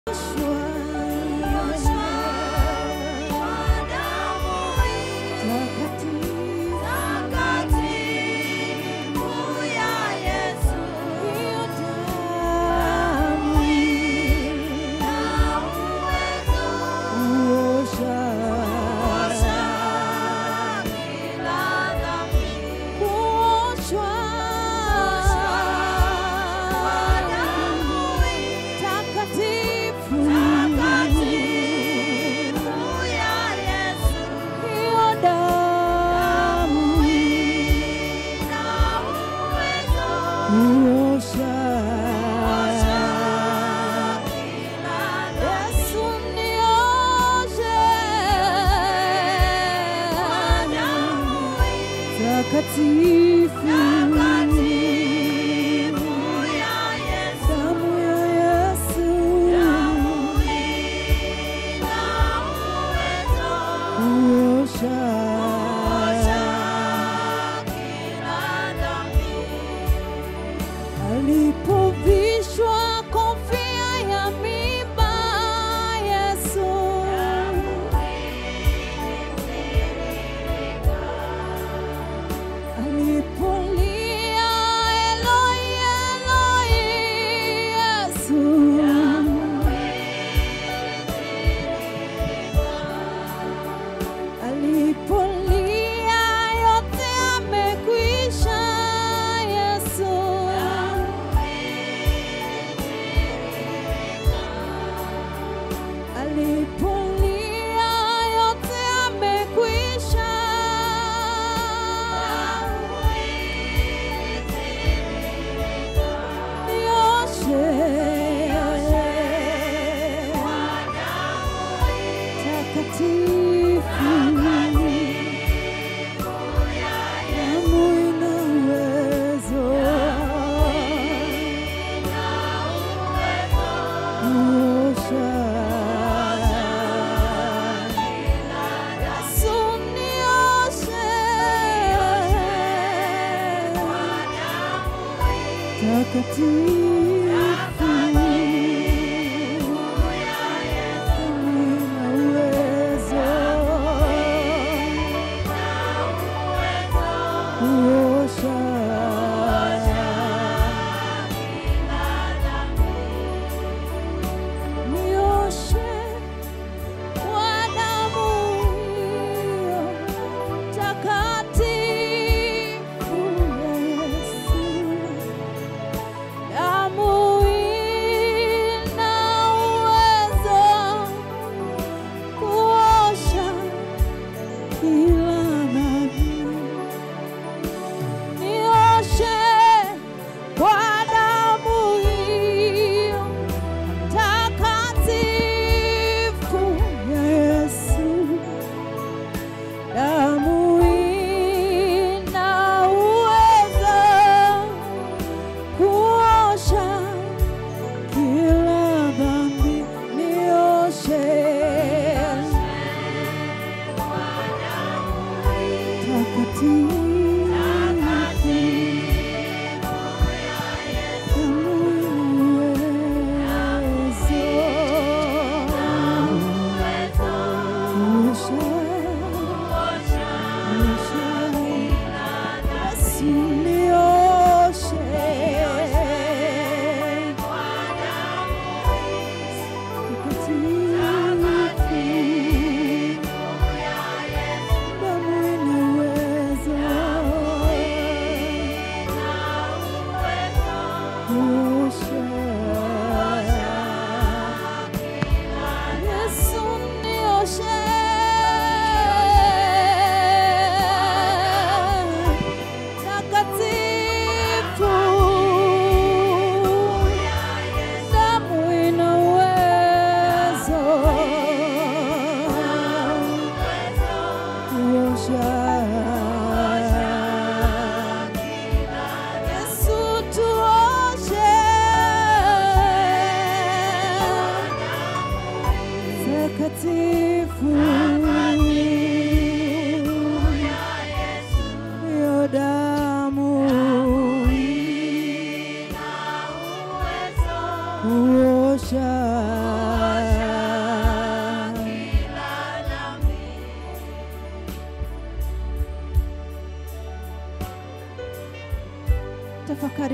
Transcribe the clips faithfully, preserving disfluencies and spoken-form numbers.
Kuosha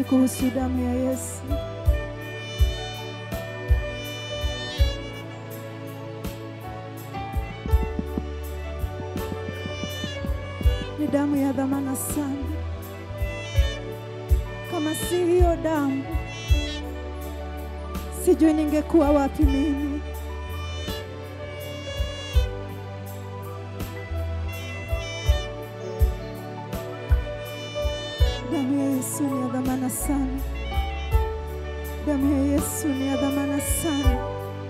kuhusu damu ya Yesu. Ni damu ya dhamana sana. Kama si hiyo damu, sijui ningekuwa wapi mimi. Damu ya Yesu ni ya dhamana sana. Damu ya Yesu ni ya dhamana sana.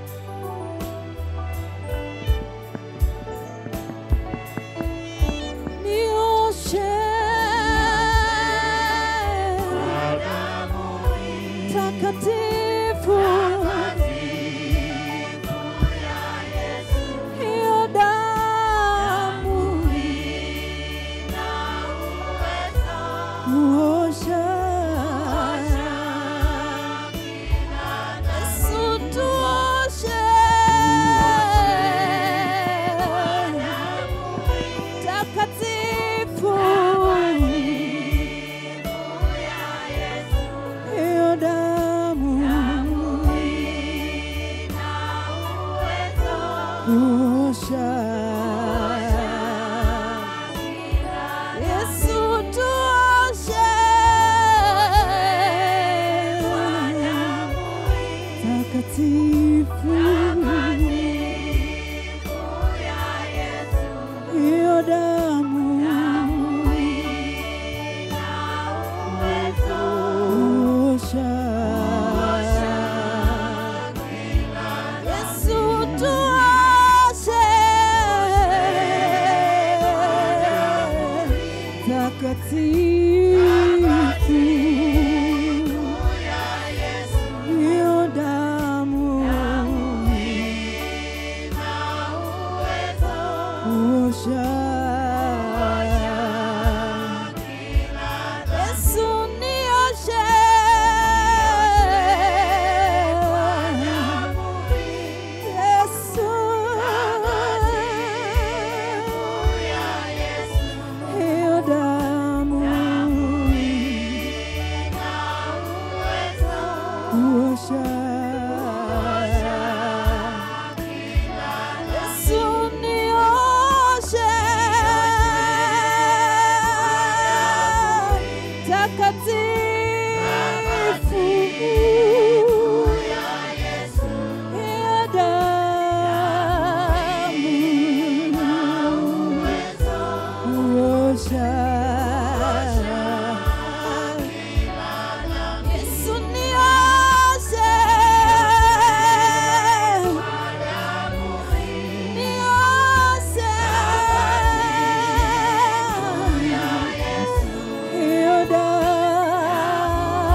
Nioshe takatifu hiyo damu uosha Yesu tuoshe takatifu hiyo damu uosha Yesu tuoshe takatifu hiyo damu uosha Yesu tuoshe takatifu hiyo damu uosha Yesu nioshe Yesu hiyo damu uosha Yesu nioshe takatifu hiyo damu uosha Yesu nioshe nioshe hiyo damu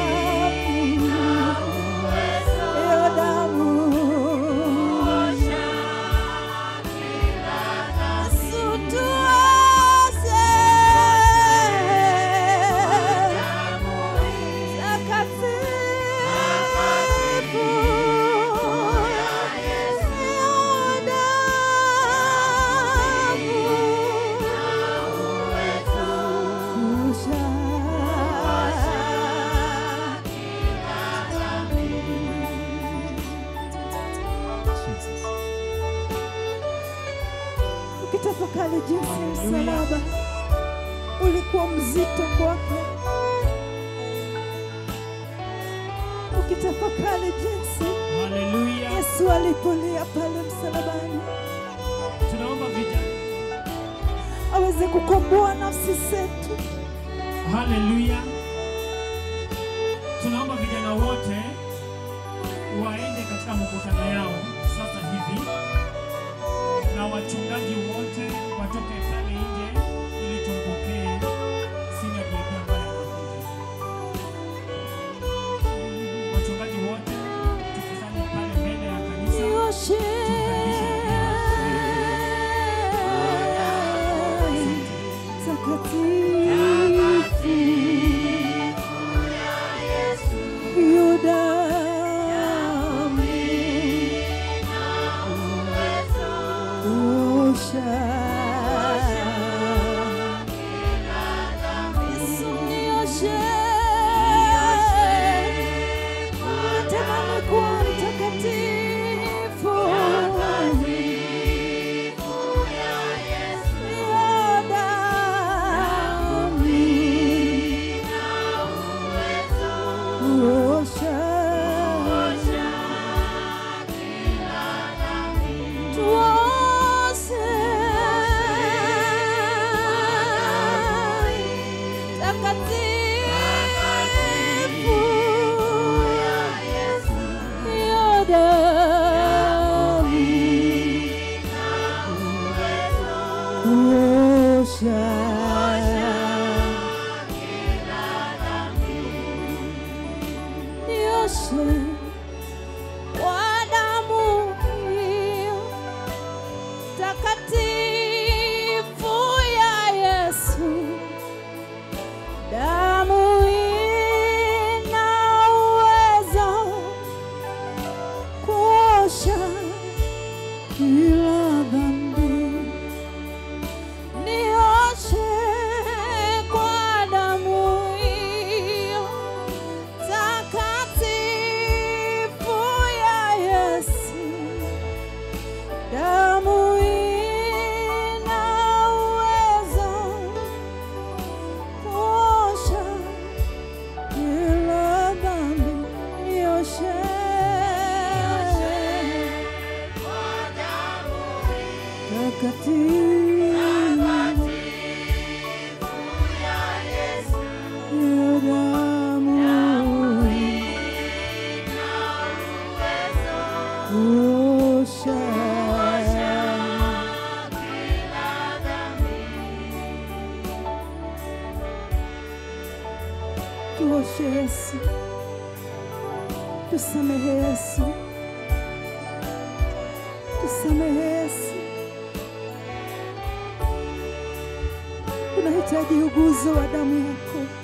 hiyo damu Yesu tuoshe takatifu hiyo damu uosha ukitafakari jinsi msalaba ulikuwa mzito kwako, ukitafakari jinsi Hallelujah. Yesu alipolia pale msalabani Tunaomba vijana. aweze kukomboa nafsi zetu. Hallelujah. Tunaomba vijana wote waende katika mkutano yao sasa hivi, na wachungaji wote watoke pale nje ili tumpokee senior bibi ambaye anakuja. Wachungaji wote tukusanye pale mbele ya kanisa. Nioshe takatifu hiyo damu uosha kila dhambi. Nioshe kwa damu hiyo takatifu ya Yesu. Damu ina uwezo kuosha kila dhambi. Nioshe takatifu ya Yesu. Hiyo damu kuosha kila dhambi. Tuoshe Yesu, tusamehe Yesu, tusamehe Yesu. Tunahitaji uguzo wa damu yako.